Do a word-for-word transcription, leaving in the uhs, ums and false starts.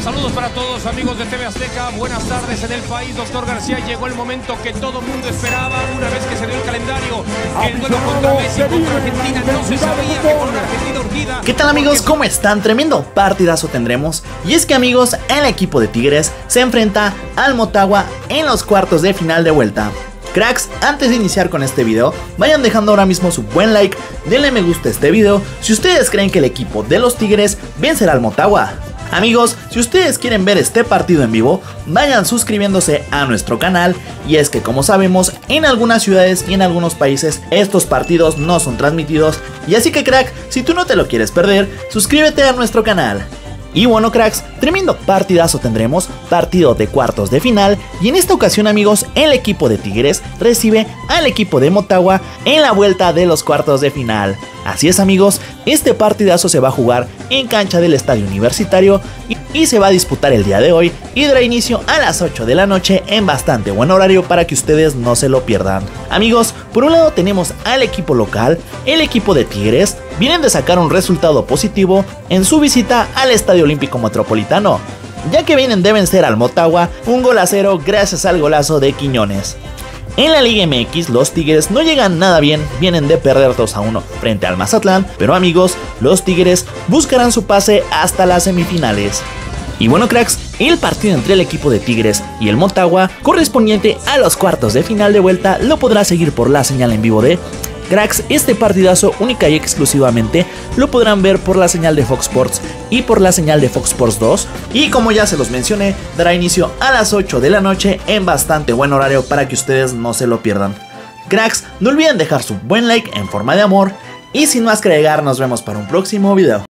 Saludos para todos, amigos de T V Azteca. Buenas tardes en el país, doctor García. Llegó el momento que todo el mundo esperaba. Una vez que se dio el calendario, el duelo contra Messi, contra Argentina. No se sabía que con una Argentina urgida. ¿Qué tal, amigos? ¿Cómo están? Tremendo partidazo tendremos. Y es que, amigos, el equipo de Tigres se enfrenta al Motagua en los cuartos de final de vuelta. Cracks, antes de iniciar con este video, vayan dejando ahora mismo su buen like, denle me gusta a este video si ustedes creen que el equipo de los Tigres vencerá al Motagua. Amigos, si ustedes quieren ver este partido en vivo, vayan suscribiéndose a nuestro canal. Y es que, como sabemos, en algunas ciudades y en algunos países estos partidos no son transmitidos. Y así que, crack, si tú no te lo quieres perder, suscríbete a nuestro canal. Y bueno, cracks, tremendo partidazo tendremos, partido de cuartos de final. Y en esta ocasión, amigos, el equipo de Tigres recibe al equipo de Motagua en la vuelta de los cuartos de final. Así es, amigos, este partidazo se va a jugar en cancha del Estadio Universitario y, y se va a disputar el día de hoy y dará inicio a las ocho de la noche en bastante buen horario para que ustedes no se lo pierdan. Amigos, por un lado tenemos al equipo local, el equipo de Tigres, vienen de sacar un resultado positivo en su visita al Estadio Olímpico Metropolitano, ya que vienen de vencer al Motagua un gol a cero gracias al golazo de Quiñones. En la Liga M X, los Tigres no llegan nada bien, vienen de perder dos a uno frente al Mazatlán, pero amigos, los Tigres buscarán su pase hasta las semifinales. Y bueno, cracks, el partido entre el equipo de Tigres y el Motagua, correspondiente a los cuartos de final de vuelta, lo podrá seguir por la señal en vivo de... Cracks, este partidazo única y exclusivamente lo podrán ver por la señal de Fox Sports y por la señal de Fox Sports dos. Y como ya se los mencioné, dará inicio a las ocho de la noche en bastante buen horario para que ustedes no se lo pierdan. Cracks, no olviden dejar su buen like en forma de amor. Y sin más que agregar, nos vemos para un próximo video.